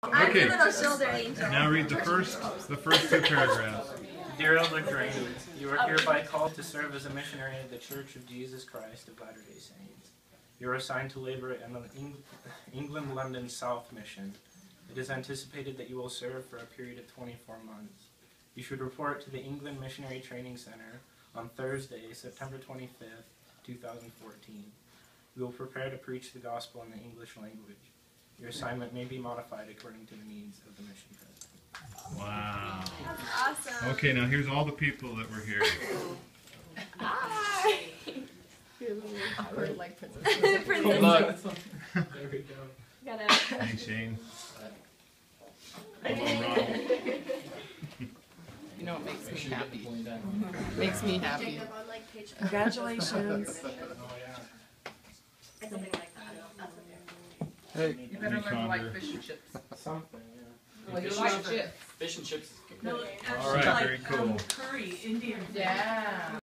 Okay, now read the first two paragraphs. Dear Elder Crane, you are hereby called to serve as a missionary of the Church of Jesus Christ of Latter-day Saints. You are assigned to labor in the England, London South Mission. It is anticipated that you will serve for a period of 24 months. You should report to the England Missionary Training Center on Thursday, September 25th, 2014. We will prepare to preach the gospel in the English language. Your assignment may be modified according to the needs of the mission president. Wow. That's awesome. Okay, now here's all the people that were here. Hi. Awkward like princess. Princess. There we go. Gotta. Hey, Shane. Hello, Rob. You know what makes me happy? Makes me happy. Congratulations. Oh, yeah. Hey, You better learn to like fish and chips. Something, yeah. Well, you like chips. Fish and chips. No, all right, very cool. Curry, Indian. Yeah.